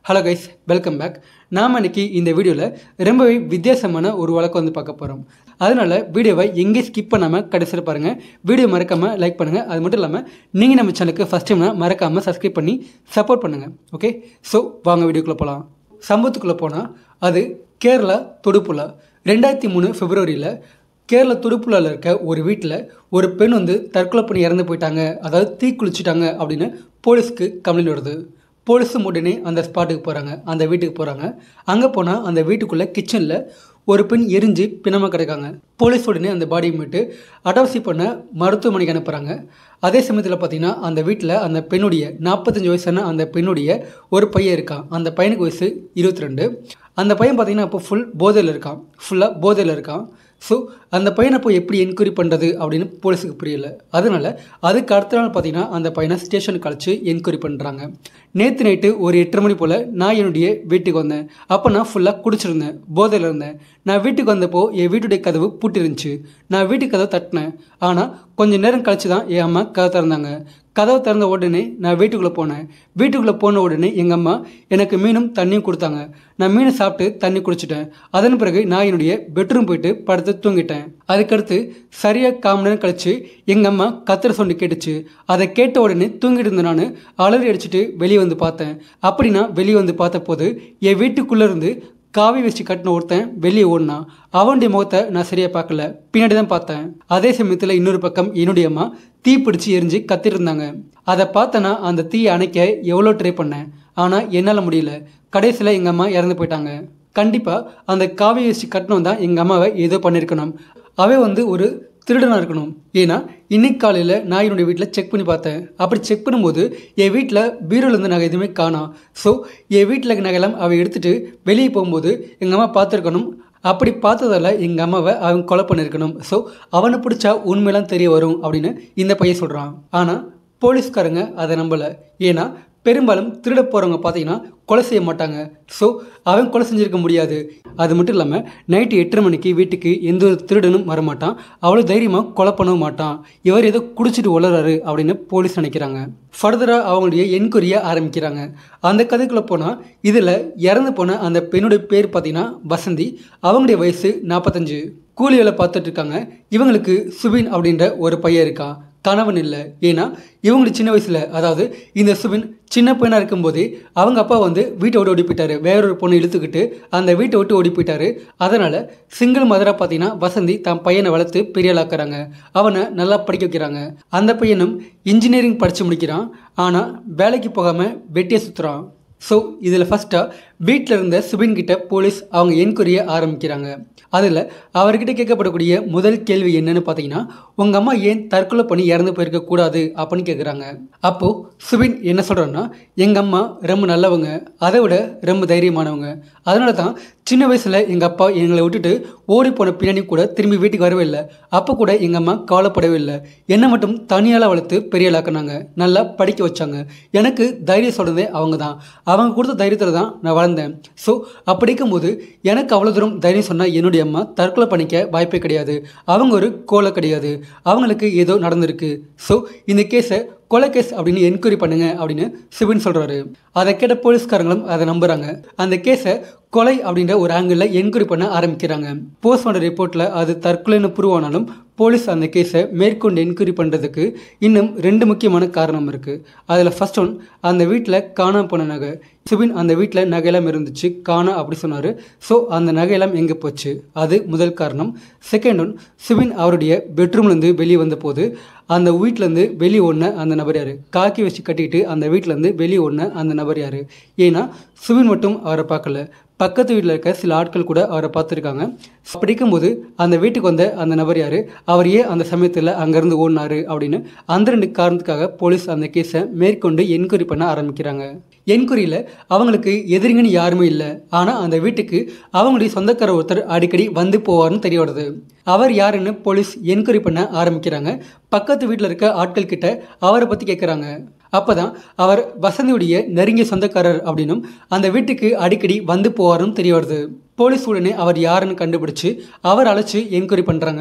Hello guys, welcome back. நாம் இன்னைக்கு இந்த வீடியோவில் ரொம்பவே வித்தியாசமான ஒரு வழக்கம் பார்க்க போகிறோம். அதனால் வீடியோவை எங்கேயும் ஸ்கிப் பண்ணாமல் கடைசியில் பாருங்கள். வீடியோ மறக்காமல் லைக் பண்ணுங்கள். அது மட்டும் இல்லாமல் நீங்கள் நம்ம சேனலுக்கு ஃபஸ்ட் டைம்னா மறக்காமல் சப்ஸ்கிரைப் பண்ணி சப்போர்ட் பண்ணுங்கள். ஓகே, ஸோ வாங்க வீடியோக்குள்ளே போகலாம். சம்பவத்துக்குள்ளே போனால் அது கேரளா தொடுப்புழா 2003 பிப்ரவரியில் கேரளா தொடுப்புழாவில் இருக்க ஒரு வீட்டில் ஒரு பெண் தற்கொலை பண்ணி இறந்து போயிட்டாங்க, அதாவது தீ குளிச்சுட்டாங்க அப்படின்னு போலீஸ்க்கு கம்ப்ளைண்ட் வருது. போலீஸும் உடனே அந்த ஸ்பாட்டுக்கு போகிறாங்க, அந்த வீட்டுக்கு போகிறாங்க. அங்கே போனால் அந்த வீட்டுக்குள்ளே கிச்சனில் ஒரு பெண் எரிஞ்சு பிணமாக கிடக்காங்க. போலீஸ் உடனே அந்த பாடியை மீட்டு அட்டாப்சி பண்ண மருத்துவமனைக்கு அனுப்புகிறாங்க. அதே சமயத்தில் பார்த்திங்கன்னா அந்த வீட்டில் அந்த பெண்ணுடைய 45 வயசான அந்த பெண்ணுடைய ஒரு பையன் இருக்கான். அந்த பையனுக்கு வயசு 22. அந்த பையன் பார்த்திங்கன்னா இப்போ ஃபுல்லாக போதையில் இருக்கான். ஸோ அந்த பையனை போய் எப்படி என்கொயரி பண்ணுறது அப்படின்னு போலீஸுக்கு புரியல. அதனால் அதுக்கு அடுத்த நாள் பார்த்திங்கன்னா அந்த பையனை ஸ்டேஷனுக்கு அழைச்சி என்கொயரி பண்ணுறாங்க. நேற்று நைட்டு ஒரு 8:30 மணி போல் நான் என்னுடைய வீட்டுக்கு வந்தேன். அப்போ நான் ஃபுல்லாக குடிச்சிருந்தேன், போதையில் இருந்தேன். நான் வீட்டுக்கு வந்தப்போ என் வீட்டுடைய கதவு பூட்டிருந்துச்சு. நான் வீட்டு கதவை தட்டினேன். ஆனால் கொஞ்சம் நேரம் கழிச்சு தான் என் அம்மா கதை திறந்தாங்க. கதவை திறந்த உடனே நான் வீட்டுக்குள்ளே போனேன். வீட்டுக்குள்ளே போன உடனே எங்கள் அம்மா எனக்கு மீனும் தண்ணியும் கொடுத்தாங்க. நான் மீனை சாப்பிட்டு தண்ணி குடிச்சிட்டேன். அதன் பிறகு நான் என்னுடைய பெட்ரூம் போயிட்டு படுத்து தூங்கிட்டேன். அதுக்கடுத்து சரியாக 1/4 மணி நேரம் கழிச்சு எங்கள் அம்மா கத்துற சவுண்டு கேட்டுச்சு. அதை கேட்ட உடனே தூங்கிட்டு இருந்த நான் அலறி அடிச்சுட்டு வெளியே வந்து பார்த்தேன். அப்படி நான் வெளியே வந்து பார்த்த போது என் வீட்டுக்குள்ளே இருந்து காவி வச்சு கட்டின ஒருத்தன் வெளியே ஓடினான். அவனுடைய முகத்தை நான் சரியாக பார்க்கல, பின்னாடி தான் பார்த்தேன். அதே சமயத்தில் இன்னொரு பக்கம் என்னுடைய அம்மா தீ பிடிச்சி எரிஞ்சு கத்திட்டு இருந்தாங்க. அதை பார்த்தேன்னா அந்த தீயை அணைக்க எவ்வளோ ட்ரை பண்ணேன், ஆனால் என்னால் முடியல. கடைசியில் எங்கள் அம்மா இறந்து போயிட்டாங்க. கண்டிப்பாக அந்த காவி வச்சு கட்டினவன் தான் எங்கள் அம்மாவை ஏதோ பண்ணியிருக்கணும். அவன் ஒரு திருடனாக இருக்கணும். ஏன்னா இன்னைக்கு காலையில் நான் என்னுடைய வீட்டில் செக் பண்ணி பார்த்தேன். அப்படி செக் பண்ணும்போது என் வீட்டில் பீரோலேருந்து நகை எதுவுமே காணோம். ஸோ என் வீட்டில் நகையெல்லாம் அவள் எடுத்துகிட்டு வெளியே போகும்போது எங்கள் அம்மா பார்த்துருக்கணும். அப்படி பார்த்ததால எங்கள் அம்மாவை அவன் கொலை பண்ணியிருக்கணும். ஸோ அவனை பிடிச்சா உண்மையெல்லாம் தெரிய வரும் அப்படின்னு இந்த பையன் சொல்கிறான். ஆனால் போலீஸ்காரங்க அதை நம்பலை. ஏன்னா பெரும்பாலும் திருட போகிறவங்க பார்த்தீங்கன்னா கொலை செய்ய மாட்டாங்க. ஸோ அவன் கொலை செஞ்சுருக்க முடியாது. அது மட்டும் இல்லாமல் நைட்டு 8:30 மணிக்கு வீட்டுக்கு எந்த ஒரு திருடனும் வரமாட்டான். அவ்வளோ தைரியமாக கொலை பண்ணவும் மாட்டான். இவர் ஏதோ குடிச்சிட்டு உளறாரு அப்படின்னு போலீஸ் நினைக்கிறாங்க. ஃபர்தராக அவங்களுடைய என்கொயரியை ஆரம்பிக்கிறாங்க. அந்த கதைக்குள்ளே போனால் இதில் இறந்து போன அந்த பெண்ணுடைய பேர் பார்த்தீங்கன்னா வசந்தி. அவங்களுடைய வயசு 45. கூலி வேலை பார்த்துட்டு இருக்காங்க. இவங்களுக்கு சுபின் அப்படின்ற ஒரு பையன் இருக்கான். கணவன் இல்லை. ஏன்னா இவங்களுக்கு சின்ன வயசில், அதாவது இந்த சுபின் சின்ன பையனாக இருக்கும்போதே அவங்க அப்பா வீட்டை விட்டு ஓடி போயிட்டாரு. வேறொரு பொண்ணு இழுத்துக்கிட்டு அந்த வீட்டை விட்டு ஓடி போயிட்டாரு. அதனால் சிங்கிள் மதராக பார்த்தீங்கன்னா வசந்தி தன் பையனை வளர்த்து பெரிய ஆளாக்குறாங்க. அவனை நல்லா படிக்க வைக்கிறாங்க. அந்த பையனும் இன்ஜினியரிங் படித்து முடிக்கிறான். ஆனால் வேலைக்கு போகாமல் வெட்டியை சுற்றுறான். ஸோ இதில் ஃபஸ்ட்டாக வீட்டில் இருந்த சுபின் கிட்ட போலீஸ் அவங்க என்கொயரியை ஆரம்பிக்கிறாங்க. அதில் அவர்கிட்ட கேட்கப்படக்கூடிய முதல் கேள்வி என்னன்னு பார்த்தீங்கன்னா, உங்கள் அம்மா ஏன் தற்கொலை பண்ணி இறந்து போயிருக்கக்கூடாது அப்படின்னு கேட்குறாங்க. அப்போது சுபின் என்ன சொல்கிறான்னா, எங்கள் அம்மா ரொம்ப நல்லவங்க, அதை விட ரொம்ப தைரியமானவங்க. அதனால தான் சின்ன வயசில் எங்கள் அப்பா எங்களை விட்டுட்டு ஓடி போன பின்னாடி கூட திரும்பி வீட்டுக்கு வரவே இல்லை. அப்போ கூட எங்கள் அம்மா கவலைப்படவே இல்லை. என்னை மட்டும் தனியால் வளர்த்து பெரிய ஆளாக்குனாங்க, நல்லா படிக்க வச்சாங்க. எனக்கு தைரியம் சொல்கிறதே அவங்க தான். அவங்க கொடுத்த தைரியத்தில் தான் நான் வளர்ந்தேன். ஸோ அப்படிக்கும்போது எனக்கு அவ்வளோ தூரம் தைரியம் சொன்னால் என்னுடைய அம்மா தற்கொலை பண்ணிக்க வாய்ப்பே கிடையாது. அவங்க ஒரு கோலை கிடையாது. அவங்களுக்கு ஏதோ நடந்திருக்கு. ஸோ இந்த கேஸை கொலை கேஸ் அப்படின்னு என்கொயரி பண்ணுங்க அப்படின்னு சுபின் சொல்கிறாரு. அதை கேட்ட போலீஸ்காரங்களும் அதை நம்புகிறாங்க. அந்த கேஸை கொலை அப்படின்ற ஒரு ஆங்கிளில் என்கொயரி பண்ண ஆரம்பிக்கிறாங்க. போஸ்ட்மார்ட்டம் ரிப்போர்ட்டில் அது தற்கொலைன்னு ப்ரூவ் ஆனாலும் போலீஸ் அந்த கேஸை மேற்கொண்டு என்கொயரி பண்ணுறதுக்கு இன்னும் 2 முக்கியமான காரணம் இருக்குது. அதில் ஃபர்ஸ்ட் ஒன், அந்த வீட்டில் காணாமல் போன நகை. சுபின் அந்த வீட்டில் நகையெல்லாம் இருந்துச்சு, காணா அப்படி சொன்னார். ஸோ அந்த நகையெல்லாம் எங்கே போச்சு, அது முதல் காரணம். செகண்ட் ஒன், சுபின் அவருடைய பெட்ரூம்லேருந்து வெளியே வந்த போது அந்த வீட்டிலேருந்து வெளியே ஓடின அந்த நபர் யார், காக்கி வச்சு கட்டிக்கிட்டு அந்த வீட்டிலேருந்து வெளியே ஓடின அந்த நபர் யார். ஏன்னா சுபின் மட்டும் அவரை பார்க்கல, பக்கத்து வீட்டில் இருக்க சில ஆட்கள் கூட அவரை பார்த்துருக்காங்க. படிக்கும்போது அந்த வீட்டுக்கு வந்த அந்த நபர் யார், அவர் ஏன் அந்த சமயத்தில் அங்கேருந்து ஓடினார் அப்படின்னு அந்த 2 காரணத்துக்காக போலீஸ் அந்த கேஸை மேற்கொண்டு என்கொயரி பண்ண ஆரம்பிக்கிறாங்க. என்கொயரியில் அவங்களுக்கு எதிரிங்கன்னு யாருமே இல்லை. ஆனால் அந்த வீட்டுக்கு அவங்களுடைய சொந்தக்கார ஒருத்தர் அடிக்கடி வந்து போவார்னு தெரிய வருது. அவர் யாருன்னு போலீஸ் என்கொயரி பண்ண ஆரம்பிக்கிறாங்க. பக்கத்து வீட்டில் இருக்க ஆட்கள் கிட்ட அவரை பற்றி கேட்குறாங்க. அப்போ தான் அவர் வசந்தியுடைய நெருங்கிய சொந்தக்காரர் அப்படின்னும் அந்த வீட்டுக்கு அடிக்கடி வந்து போவார்னு தெரிய வருது. போலீஸ் உடனே அவர் யாருன்னு கண்டுபிடிச்சு அவர் அழைச்சி என்கொயரி பண்ணுறாங்க.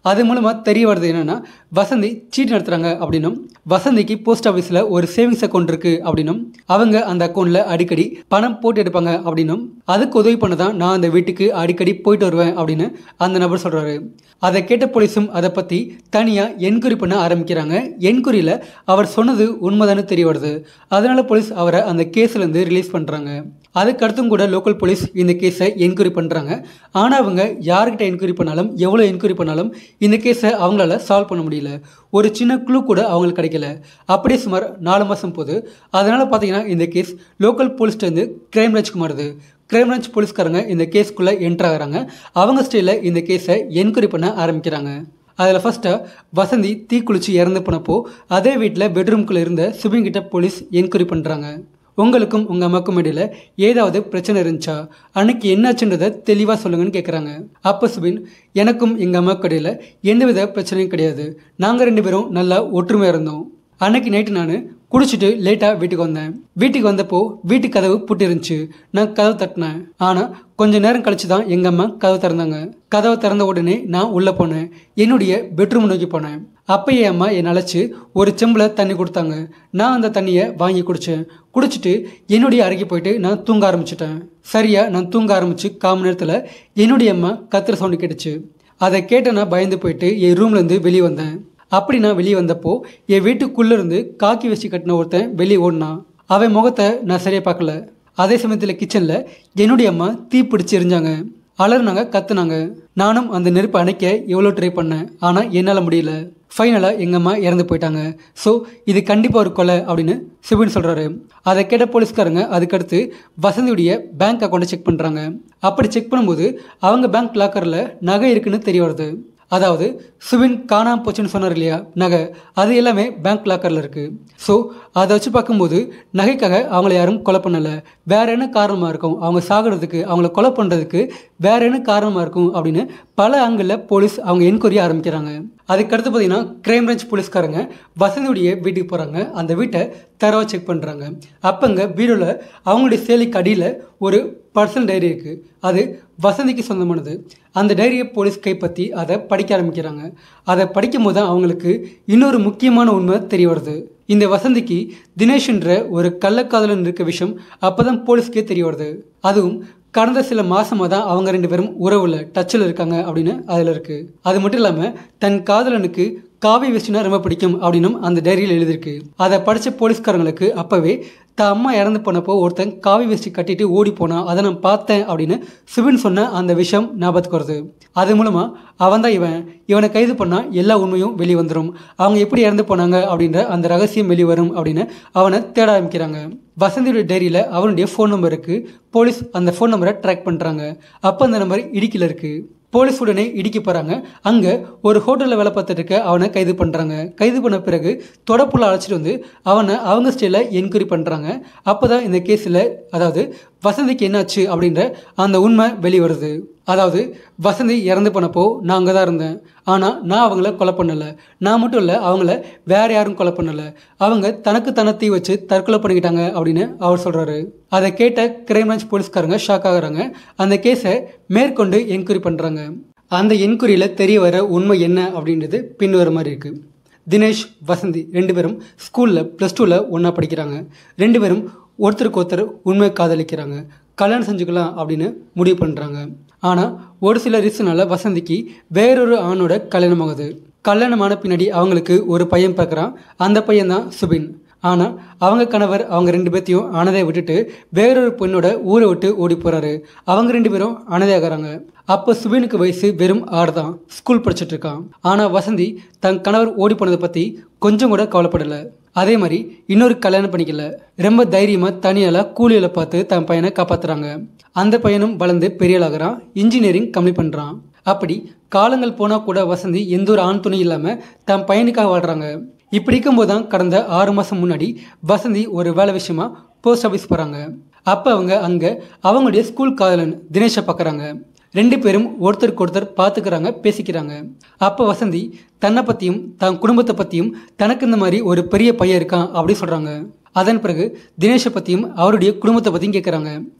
அது மூலமாக தெரிய வருது என்னென்னா வசந்தி சீட் நடத்துகிறாங்க அப்படின்னும் வசந்திக்கு போஸ்ட் ஆஃபீஸில் ஒரு சேவிங்ஸ் அக்கௌண்ட் இருக்குது அப்படின்னும் அவங்க அந்த அக்கௌண்ட்டில் அடிக்கடி பணம் போட்டு எடுப்பாங்க அப்படின்னும் அதுக்கு உதவி பண்ண தான் நான் அந்த வீட்டுக்கு அடிக்கடி போயிட்டு வருவேன் அப்படின்னு அந்த நபர் சொல்கிறாரு. அதை கேட்ட போலீஸும் அதை பற்றி தனியாக என்கொயரி பண்ண ஆரம்பிக்கிறாங்க. என்கொயரியில் அவர் சொன்னது உண்மைதானு தெரிய வருது. அதனால போலீஸ் அவரை அந்த கேஸ்லேருந்து ரிலீஸ் பண்ணுறாங்க. அதுக்கடுத்தும் கூட லோக்கல் போலீஸ் இந்த கேஸை என்கொயரி பண்ணுறாங்க. ஆனால் அவங்க யார்கிட்ட என்கொயரி பண்ணாலும் எவ்வளோ என்கொயரி பண்ணாலும் இந்த கேஸை அவங்களால சால்வ் பண்ண முடியல. ஒரு சின்ன க்ளூ கூட அவங்களுக்கு கிடைக்கல. அப்படியே சுமார் 4 மாதம் போகுது. அதனால் பார்த்தீங்கன்னா இந்த கேஸ் லோக்கல் போலீஸ்லேருந்து கிரைம் பிரான்ச்சுக்கு மாறுது. கிரைம் பிரான்ச் போலீஸ்காரங்க இந்த கேஸ்க்குள்ளே என்ட்ரு ஆகிறாங்க. அவங்க ஸ்டைலில் இந்த கேஸை என்கொயரி பண்ண ஆரம்பிக்கிறாங்க. அதில் ஃபஸ்ட்டாக வசந்தி தீக்குளிச்சு இறந்து போனப்போ அதே வீட்டில் பெட்ரூம்குள்ளே இருந்த சுபின் கிட்ட போலீஸ் என்கொயரி பண்ணுறாங்க. உங்களுக்கும் உங்கள் அம்மாவுக்கும் இடையில் ஏதாவது பிரச்சனை இருந்துச்சா, அன்னைக்கு என்னாச்சுன்றதை தெளிவாக சொல்லுங்கன்னு கேட்குறாங்க. அப்போ சுபின், எனக்கும் எங்கள் அம்மாவுக்கு இடையில் எந்தவித பிரச்சனையும் கிடையாது, நாங்கள் 2 பேரும் நல்லா ஒற்றுமையாக இருந்தோம். அன்னைக்கு நைட்டு நான் குடிச்சிட்டு லேட்டாக வீட்டுக்கு வந்தேன். வீட்டுக்கு வந்தப்போ வீட்டு கதவு பூட்டி இருந்துச்சு. நான் கதவு தட்டினேன். ஆனால் கொஞ்சம் நேரம் கழிச்சு தான் எங்கள் அம்மா கதவு திறந்தாங்க. கதவை திறந்த உடனே நான் உள்ளே போனேன். என்னுடைய பெட்ரூம் நோக்கி போனேன். அப்போ என் அம்மா என்னை அழைச்சி ஒரு செம்பில் தண்ணி கொடுத்தாங்க. நான் அந்த தண்ணியை வாங்கி குடித்தேன். குடிச்சிட்டு என்னுடைய அறைக்கு போயிட்டு நான் தூங்க ஆரம்பிச்சிட்டேன். சரியாக நான் தூங்க ஆரம்பித்து 1/4 மணி நேரத்தில் என்னுடைய அம்மா கத்துற சவுண்டு கேட்டுச்சு. அதை கேட்ட நான் பயந்து போயிட்டு என் ரூம்லேருந்து வெளியே வந்தேன். அப்படி நான் வெளியே வந்தப்போ என் வீட்டுக்குள்ளேருந்து காக்கி வச்சு கட்டின ஒருத்தன் வெளியே ஓடினான். அவன் முகத்தை நான் சரியாக பார்க்கல. அதே சமயத்தில் கிச்சனில் என்னுடைய அம்மா தீ பிடிச்சி எரிஞ்சாங்க. அலறுனாங்க, கத்துனாங்க. நானும் அந்த நெருப்பை அணைக்க எவ்வளோ ட்ரை பண்ணேன், ஆனால் என்னால் முடியல. ஃபைனலாக எங்கள் அம்மா இறந்து போயிட்டாங்க. ஸோ இது கண்டிப்பாக ஒரு கொலை அப்படின்னு சிபின் சொல்கிறாரு. அதை கேட்ட போலீஸ்காரங்க அதுக்கடுத்து வசந்தியுடைய பேங்க் அக்கௌண்ட்டை செக் பண்ணுறாங்க. அப்படி செக் பண்ணும்போது அவங்க பேங்க் லாக்கரில் நகை இருக்குன்னு தெரிய வருது. அதாவது சுபின் காணாமல் போச்சுன்னு சொன்னார் இல்லையா நகை, அது எல்லாமே பேங்க் லாக்கரில் இருக்குது. ஸோ அதை வச்சு பார்க்கும்போது நகைக்காக அவங்கள யாரும் கொலை பண்ணலை. வேற என்ன காரணமாக இருக்கும், அவங்க சாகிறதுக்கு, அவங்கள கொலை பண்ணுறதுக்கு வேற என்ன காரணமாக இருக்கும் அப்படின்னு பல ஆங்கிளில் போலீஸ் அவங்க என்கொயரி ஆரம்பிக்கிறாங்க. அதுக்கடுத்து பார்த்தீங்கன்னா கிரைம் பிரான்ச் போலீஸ்காரங்க வசந்தியுடைய வீட்டுக்கு போகிறாங்க. அந்த வீட்டை தரவாக செக் பண்ணுறாங்க. அப்போங்க பீரோவில் அவங்களுடைய சேலைக்கு அடியில் ஒரு பர்சனல் டைரி இருக்குது. அது வசந்திக்கு சொந்தமானது. அந்த டைரியை போலீஸ் கைப்பற்றி அதை படிக்க ஆரம்பிக்கிறாங்க. அதை படிக்கும் போது தான் அவங்களுக்கு இன்னொரு முக்கியமான உண்மை தெரிய வருது. இந்த வசந்திக்கு தினேஷ்ன்ற ஒரு கள்ளக்காதலன் இருக்க விஷயம் அப்போ தான் போலீஸ்க்கே தெரிய வருது. அதுவும் கடந்த சில மாதமாக தான் அவங்க 2 பேரும் உறவில் டச்சில் இருக்காங்க அப்படின்னு அதில் இருக்குது. அது மட்டும் இல்லாமல் தன் காதலனுக்கு காவி வேஷ்டினா ரொம்ப பிடிக்கும் அப்படின்னும் அந்த டைரியில் எழுதியிருக்கு. அதை படித்த போலீஸ்காரங்களுக்கு அப்போவே தான் அம்மா இறந்து போனப்போ ஒருத்தன் காவி வேஷ்டி கட்டிட்டு ஓடி போனான், அதை நான் பார்த்தேன் அப்படின்னு சிபின் சொன்ன அந்த விஷயம் ஞாபகத்துக்கு வருது. அது மூலமாக அவன் தான் இவனை கைது பண்ணால் எல்லா உண்மையும் வெளியே வந்துடும், அவங்க எப்படி இறந்து போனாங்க அப்படின்ற அந்த ரகசியம் வெளியே வரும் அப்படின்னு அவனை தேட ஆரம்பிக்கிறாங்க. வசந்தியோட டைரியில் அவனுடைய ஃபோன் நம்பர் இருக்குது. போலீஸ் அந்த ஃபோன் நம்பரை ட்ராக் பண்ணுறாங்க. அப்போ அந்த நம்பர் இடுக்கியில் இருக்குது. போலீஸ் உடனே இடிக்க போகிறாங்க. அங்கே ஒரு ஹோட்டலில் வேலை பார்த்துட்டு இருக்க அவனை கைது பண்ணுறாங்க. கைது பண்ண பிறகு தொடப்புள்ள அழைச்சிட்டு வந்து அவனை அவங்க ஸ்டைலில் என்கொயரி பண்ணுறாங்க. அப்போ தான் இந்த கேஸில் அதாவது வசந்திக்கு என்னாச்சு அப்படின்ற அந்த உண்மை வெளிவருது. அதாவது வசந்தி இறந்து போனப்போ நான் அங்கே தான் இருந்தேன். ஆனால் நான் அவங்கள கொலை பண்ணலை. நான் மட்டும் இல்லை, அவங்கள வேறு யாரும் கொலை பண்ணலை. அவங்க தனக்கு தனத்தை வச்சு தற்கொலை பண்ணிக்கிட்டாங்க அப்படின்னு அவர் சொல்கிறாரு. அதை கேட்ட கிரைம் பிரான்ச் போலீஸ்காரங்க ஷாக் ஆகுறாங்க. அந்த கேஸை மேற்கொண்டு என்கொயரி பண்ணுறாங்க. அந்த என்கொயரியில் தெரிய வர உண்மை என்ன அப்படின்றது பின்வர மாதிரி இருக்குது. தினேஷ், வசந்தி 2 பேரும் ஸ்கூலில் +2ல் ஒன்றா படிக்கிறாங்க. 2 பேரும் ஒருத்தருக்கு ஒருத்தர் உண்மை காதலிக்கிறாங்க. கல்யாணம் செஞ்சுக்கலாம் அப்படின்னு முடிவு பண்ணுறாங்க. ஆனால் ஒரு சில ரீசனால் வசந்திக்கு வேறொரு ஆணோட கல்யாணம் ஆகுது. கல்யாணமான பின்னாடி அவங்களுக்கு ஒரு பையன் பார்க்குறான். அந்த பையன் தான் சுபின். ஆனால் அவங்க கணவர் அவங்க 2 பேர்த்தையும் அனாதையை விட்டுட்டு வேறொரு பெண்ணோட ஊரை விட்டு ஓடி போகிறாரு. அவங்க 2 பேரும் அனாதையாகிறாங்க. அப்போ சுபினுக்கு வயசு வெறும் 6 தான். ஸ்கூல் படிச்சுட்டு இருக்கான். ஆனால் வசந்தி தன் கணவர் ஓடி போனதை பற்றி கொஞ்சம் கூட கவலைப்படலை. அதே மாதிரி இன்னொரு கல்யாணம் பண்ணிக்கல. ரொம்ப தைரியமாக தனியால் கூலியில் பார்த்து தன் பையனை காப்பாற்றுறாங்க. அந்த பையனும் வளர்ந்து பெரியலாகிறான். இன்ஜினியரிங் கம்ப்ளீட் பண்ணுறான். அப்படி காலங்கள் போனால் கூட வசந்தி எந்த ஒரு ஆண் துணை இல்லாமல் தன் பையனுக்காக வாழ்கிறாங்க. இப்படி இருக்கும்போது தான் கடந்த 6 மாதம் முன்னாடி வசந்தி ஒரு வேலை விஷயமா போஸ்ட் ஆஃபீஸ் போகிறாங்க. அப்போ அவங்க அங்கே அவங்களுடைய ஸ்கூல் காதலன் தினேஷை பார்க்குறாங்க. 2 பேரும் ஒருத்தருக்கு ஒருத்தர் பார்த்துக்கிறாங்க, பேசிக்கிறாங்க. அப்போ வசந்தி தன்னை பற்றியும் தன் குடும்பத்தை பற்றியும் தனக்கு இந்த மாதிரி ஒரு பெரிய பையன் இருக்கான் அப்படி சொல்கிறாங்க. அதன் பிறகு தினேஷை பற்றியும் அவருடைய குடும்பத்தை பற்றியும் கேட்குறாங்க.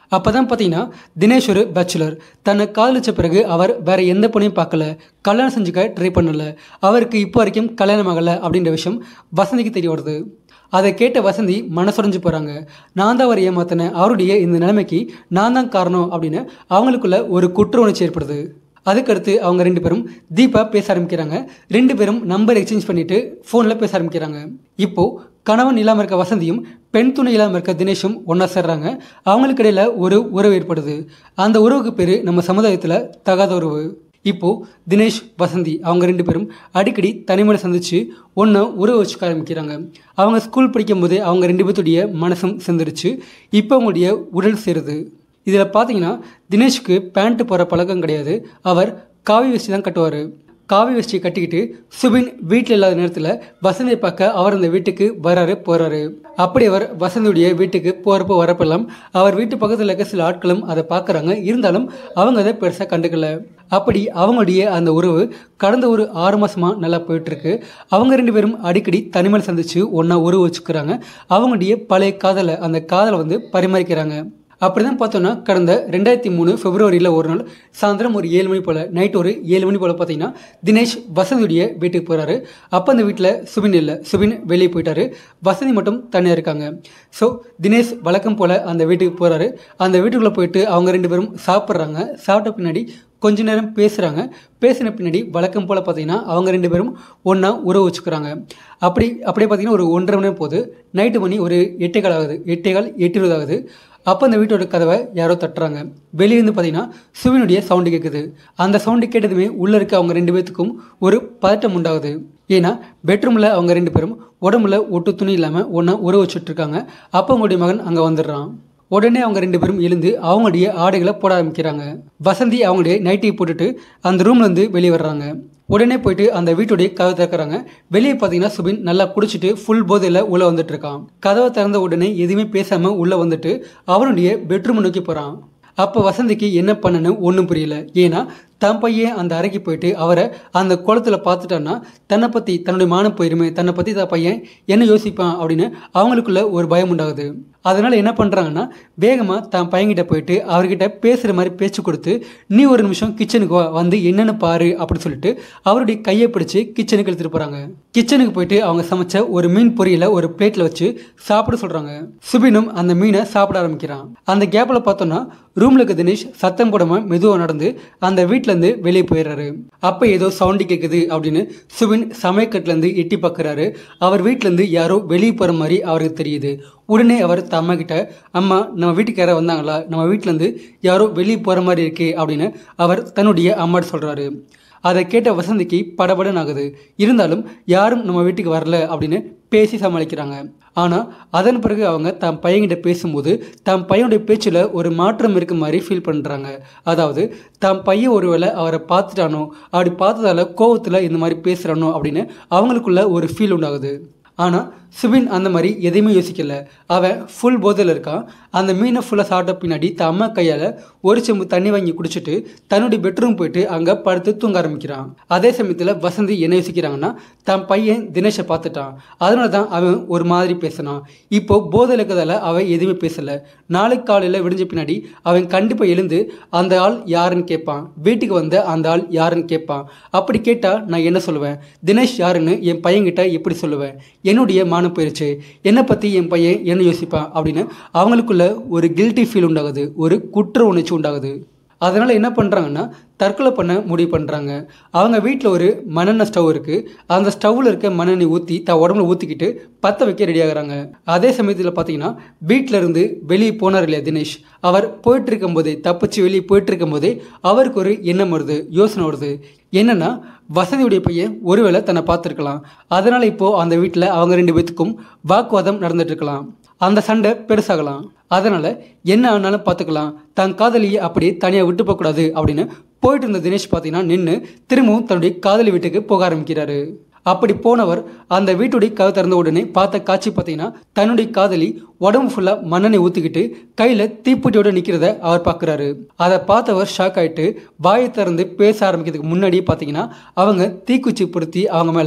அப்போ தான் பார்த்தீங்கன்னா தினேஷ் ஒரு பேச்சுலர். தன்னை காதலிச்ச பிறகு அவர் வேற எந்த பொண்ணையும் பார்க்கல, கல்யாணம் செஞ்சுக்க ட்ரை பண்ணல, அவருக்கு இப்போ வரைக்கும் கல்யாணம் ஆகலை அப்படின்ற விஷயம் வசந்திக்கு தெரிய வருது. அதை கேட்ட வசந்தி மனசுடைஞ்சு போகிறாங்க. நான் தான் அவரை ஏமாத்தினேன், அவருடைய இந்த நிலைமைக்கு நான் தான் காரணம் அப்படின்னு அவங்களுக்குள்ள ஒரு குற்ற உணர்ச்சி ஏற்படுது. அதுக்கடுத்து அவங்க 2 பேரும் தீபா பேச ஆரம்பிக்கிறாங்க. 2 பேரும் நம்பர் எக்ஸ்சேஞ்ச் பண்ணிட்டு ஃபோனில் பேச ஆரம்பிக்கிறாங்க. இப்போது கணவன் இல்லாமல் இருக்க வசந்தியும் பெண் துணை இல்லாமல் இருக்க தினேஷும் ஒன்றா சேர்றாங்க. அவங்களுக்கு இடையில் ஒரு உறவு ஏற்படுது. அந்த உறவுக்கு பேர் நம்ம சமுதாயத்தில் தகாத உறவு. இப்போது தினேஷ் வசந்தி அவங்க 2 பேரும் அடிக்கடி தனிமையில் சந்தித்து ஒன்று உறவு வச்சுக்க ஆரம்பிக்கிறாங்க. அவங்க ஸ்கூல் படிக்கும் போதே அவங்க 2 பேர்த்துடைய மனசும் சேர்ந்துருச்சு. இப்போ அவங்களுடைய உடல் சேருது. இதில் பார்த்தீங்கன்னா தினேஷுக்கு பேண்ட்டு போகிற பழக்கம் கிடையாது. அவர் காவி வேஷ்டி தான் கட்டுவார். காவி வேஷ்டியை கட்டிக்கிட்டு சுபின் வீட்டில் இல்லாத நேரத்தில் வசந்தியை பார்க்க அவர் அந்த வீட்டுக்கு போகிறாரு. அப்படி அவர் வசந்தியுடைய வீட்டுக்கு போகிறப்போ வரப்பெல்லாம் அவர் வீட்டு பக்கத்தில் இருக்க சில ஆட்களும் அதை பார்க்குறாங்க. இருந்தாலும் அவங்க அதை பெருசாக கண்டுக்கல. அப்படி அவங்களுடைய அந்த உறவு கடந்த ஒரு 6 மாதமாக நல்லா போயிட்டுருக்கு. அவங்க 2 பேரும் அடிக்கடி தனிமையில் சந்தித்து ஒன்றா உறவு வச்சுக்கிறாங்க. அவங்களுடைய பழைய காதலை அந்த காதலை பரிமாறிக்கிறாங்க. அப்படி தான் பார்த்தோன்னா கடந்த 2003 பிப்ரவரியில் ஒரு நாள் சாயந்தரம் ஒரு 7 மணி போல், நைட் ஒரு 7 மணி போல் பார்த்தீங்கன்னா தினேஷ் வசந்தியுடைய வீட்டுக்கு போகிறாரு. அப்போ அந்த வீட்டில் சுபின் இல்லை, சுபின் வெளியே போயிட்டாரு. வசந்தி மட்டும் தனியாக இருக்காங்க. ஸோ தினேஷ் வழக்கம் போல் அந்த வீட்டுக்கு போகிறாரு. அந்த வீட்டுக்குள்ளே போயிட்டு அவங்க 2 பேரும் சாப்பிட்றாங்க. சாப்பிட்ட பின்னாடி கொஞ்ச நேரம் பேசுகிறாங்க. பேசின பின்னாடி வழக்கம் போல் பார்த்தீங்கன்னா அவங்க 2 பேரும் ஒன்றா உறவு வச்சுக்கிறாங்க. அப்படியே பார்த்தீங்கன்னா ஒரு 1.5 மணி நேரம் போகுது. நைட்டு மணி ஒரு 8:15 ஆகுது, 8:20 ஆகுது. அப்போ அந்த வீட்டோட கதவை யாரோ தட்டுறாங்க. வெளியேருந்து பார்த்தீங்கன்னா சுவினுடைய சவுண்டு கேட்குது. அந்த சவுண்டு கேட்டதுமே உள்ளே இருக்க அவங்க 2 பேர்த்துக்கும் ஒரு பதட்டம் உண்டாகுது. ஏன்னா பெட்ரூமில் அவங்க 2 பேரும் உடம்புல ஒட்டு துணி இல்லாமல் ஒன்றா உறவு வச்சுட்ருக்காங்க. அப்போ அவங்களுடைய மகன் அங்கே வந்துடுறான். உடனே அவங்க 2 பேரும் எழுந்து அவங்களுடைய ஆடைகளை போட ஆரம்பிக்கிறாங்க. வசந்தி அவங்களுடைய நைட்டியை போட்டுட்டு அந்த ரூம்லேருந்து வெளியே வர்றாங்க. உடனே போயிட்டு அந்த வீட்டுடைய கதவை திறக்கிறாங்க. வெளியே பார்த்தீங்கன்னா சுபின் நல்லா குடிச்சிட்டு ஃபுல் போதையில் உள்ளே வந்துட்டு இருக்கான். கதவை திறந்த உடனே எதுவுமே பேசாமல் உள்ளே வந்துட்டு அவனுடைய பெட்ரூம் நோக்கி போகிறான். அப்போ வசந்திக்கு என்ன பண்ணன்னு ஒன்றும் புரியல. ஏன்னா தன் பையன் அந்த அறைக்கு போயிட்டு அவரை அந்த குளத்தில் பார்த்துட்டான்னா தன்னை பற்றி தன்னுடைய மானம் போயிருமே, தன்னை பற்றி தான் பையன் என்ன யோசிப்பான் அப்படின்னு அவங்களுக்குள்ள ஒரு பயம் உண்டாகுது. அதனால் என்ன பண்ணுறாங்கன்னா வேகமாக தான் பையன்கிட்ட போயிட்டு அவர்கிட்ட பேசுகிற மாதிரி பேச்சு கொடுத்து நீ ஒரு நிமிஷம் கிச்சனுக்கு வந்து என்னென்னு பாரு அப்படின்னு சொல்லிட்டு அவருடைய கையை பிடிச்சி கிச்சனுக்கு எடுத்துகிட்டு போகிறாங்க. கிச்சனுக்கு போயிட்டு அவங்க சமைச்ச ஒரு மீன் பொரியலை ஒரு பிளேட்டில் வச்சு சாப்பிட சொல்கிறாங்க. சுபினும் அந்த மீனை சாப்பிட ஆரம்பிக்கிறான். அந்த கேப்பில் பார்த்தோன்னா ரூமில் இருக்க தினேஷ் சத்தம் போடாமல் மெதுவாக நடந்து அந்த வீட்டிலேருந்து வெளியே போயிடுறாரு. அப்போ ஏதோ சவுண்டு கேட்குது அப்படின்னு சுபின் சமயக்கட்டிலேருந்து எட்டி பார்க்குறாரு. அவர் வீட்டிலேருந்து யாரோ வெளியே போகிற மாதிரி அவருக்கு தெரியுது. உடனே அவர் அம்மா கிட்ட, அம்மா நம்ம வீட்டுக்கு யாராவது வந்தாங்களா, நம்ம வீட்டிலேருந்து யாரோ வெளியே போகிற மாதிரி இருக்கே அப்படின்னு அவர் தன்னுடைய அம்மாட்ட சொல்கிறாரு. அதை கேட்ட வசந்திக்கு படபடன்னு ஆகுது. இருந்தாலும் யாரும் நம்ம வீட்டுக்கு வரல அப்படின்னு பேசி சமாளிக்கிறாங்க. ஆனால் அதன் பிறகு அவங்க தன் பையன்கிட்ட பேசும்போது தன் பையனுடைய பேச்சில் ஒரு மாற்றம் இருக்க மாதிரி ஃபீல் பண்ணுறாங்க. அதாவது தன் பையன் ஒருவேளை அவரை பார்த்துட்டானோ, அப்படி பார்த்ததால கோவத்தில் இந்த மாதிரி பேசுகிறானோ அப்படின்னு அவங்களுக்குள்ள ஒரு ஃபீல் உண்டாகுது. ஆனால் சுபின் அந்த மாதிரி எதையுமே யோசிக்கல. அவன் ஃபுல் போதையில் இருக்கான். அந்த மீனை ஃபுல்லாக சாப்பிட்ட பின்னாடி தன் அம்மா கையால் ஒரு செம்பு தண்ணி வாங்கி குடிச்சிட்டு தன்னுடைய பெட்ரூம் போயிட்டு அங்கே படுத்து தூங்க ஆரம்பிக்கிறான். அதே சமயத்தில் வசந்தி என்ன யோசிக்கிறாங்கன்னா தன் பையன் தினேஷை பார்த்துட்டான், அதனால தான் அவன் ஒரு மாதிரி பேசினான். இப்போ போதையில் இருக்கிறதால அவன் எதுவுமே பேசலை. நாளைக்கு காலையில் விடிஞ்ச பின்னாடி அவன் கண்டிப்பாக எழுந்து அந்த ஆள் யாருன்னு கேட்பான், வீட்டுக்கு வந்த அந்த ஆள் யாருன்னு கேட்பான். அப்படி கேட்டால் நான் என்ன சொல்லுவேன், தினேஷ் யாருன்னு என் பையன்கிட்ட எப்படி சொல்லுவேன், என்னுடைய மானம் போயிடுச்சு, என்னை பற்றி என் பையன் என்ன யோசிப்பான் அப்படின்னு அவங்களுக்குள்ள ஒரு கில்ட்டி ஃபீல் உண்டாகுது, ஒரு குற்ற உணர்ச்சி உண்டாகுது. அதனால் என்ன பண்ணுறாங்கன்னா தற்கொலை பண்ண முடிவு பண்ணுறாங்க. அவங்க வீட்டில் ஒரு மண்ணெண்ணெய் ஸ்டவ் இருக்குது. அந்த ஸ்டவ்வில் இருக்க மண்ணெண்ணெய் ஊற்றி உடம்புல ஊற்றிக்கிட்டு பற்ற வைக்க ரெடி ஆகுறாங்க. அதே சமயத்தில் பார்த்தீங்கன்னா வீட்டில் இருந்து வெளியே போனார் இல்லையா தினேஷ், அவர் போயிட்டு இருக்கும்போதே தப்பிச்சு வெளியே போயிட்டு இருக்கும்போதே அவருக்கு ஒரு எண்ணம் வருது, யோசனை வருது. என்னன்னா வசந்தியுடைய பையன் ஒருவேளை தன்னை பார்த்துருக்கலாம். அதனால் இப்போது அந்த வீட்டில் அவங்க 2 பேத்துக்கும் வாக்குவாதம் நடந்துட்டு இருக்கலாம். அந்த சண்டை பெருசாகலாம். அதனால் என்ன ஆனாலும் பார்த்துக்கலாம், தன் காதலியை அப்படியே தனியாக விட்டு போகக்கூடாது அப்படின்னு போயிட்டு இருந்த தினேஷ் பார்த்தீங்கன்னா நின்று திரும்பவும் தன்னுடைய காதலி வீட்டுக்கு போக ஆரம்பிக்கிறாரு. அப்படி போனவர் அந்த வீட்டுடைய கதவு திறந்த உடனே பார்த்த காட்சி பார்த்தீங்கன்னா தன்னுடைய காதலி உடம்பு ஃபுல்லாக மண்ணெண்ணெய் ஊற்றிக்கிட்டு கையில் தீப்பெட்டியோடு நிற்கிறத அவர் பார்க்குறாரு. அதை பார்த்தவர் ஷாக் ஆகிட்டு வாயை திறந்து பேச ஆரம்பிக்கிறதுக்கு முன்னாடியே பார்த்தீங்கன்னா அவங்க தீக்குச்சி பொருத்தி அவங்க மேலே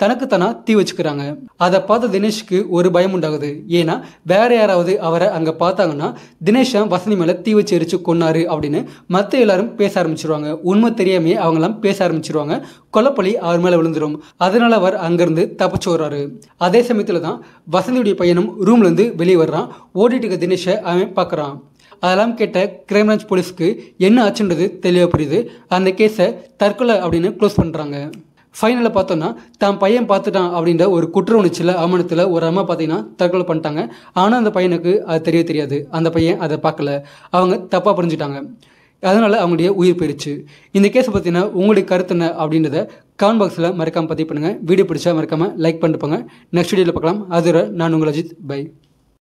தனக்குத்தானா தீ வச்சுக்கிறாங்க. அதை பார்த்த தினேஷ்க்கு ஒரு பயம் உண்டாகுது. ஏன்னா வேற யாராவது அவரை அங்கே பார்த்தாங்கன்னா தினேஷ் வசந்தி மேலே தீ வச்சு எரிச்சு கொன்னாரு அப்படின்னு மற்ற எல்லாரும் பேச ஆரம்பிச்சிருவாங்க. உண்மை தெரியாமையே அவங்கெல்லாம் பேச ஆரம்பிச்சிருவாங்க. கொலைப்பழி அவர் மேலே விழுந்துடும். அதனால அவர் அங்கேருந்து தப்பிச்சு வர்றாரு. அதே சமயத்தில் தான் வசந்தியுடைய பையனும் ரூம்லேருந்து வெளியே வர்றான். ஓடிட்டு இருக்க தினேஷை அவன் பார்க்குறான். அதெல்லாம் கேட்ட கிரைம் பிரான்ச் போலீஸ்க்கு என்ன ஆச்சுன்றது தெளிவாக புரியுது. அந்த கேஸை தற்கொலை அப்படின்னு க்ளோஸ் பண்ணுறாங்க. ஃபைனலில் பார்த்தோன்னா தான் பையன் பார்த்துட்டான் அப்படின்ற ஒரு குற்ற உணர்ச்சியில் அவமானத்தில் ஒரு அம்மா பார்த்தீங்கன்னா தற்கொலை பண்ணிட்டாங்க. ஆனால் அந்த பையனுக்கு அது தெரியாது. அந்த பையன் அதை பார்க்கல. அவங்க தப்பாக புரிஞ்சுட்டாங்க. அதனால் அவங்களுடைய உயிர் போயிடுச்சு. இந்த கேஸை பார்த்தீங்கன்னா உங்களுடைய கருத்து என்ன அப்படின்றத கமெண்ட் பாக்ஸில் மறக்காமல் பதிவு பண்ணுங்கள். வீடியோ பிடிச்சா மறக்காமல் லைக் பண்ணிட்டு போங்க. நெக்ஸ்ட் வீடியோவில் பார்க்கலாம். அதுவரை நான் உங்கள் அஜித். பை.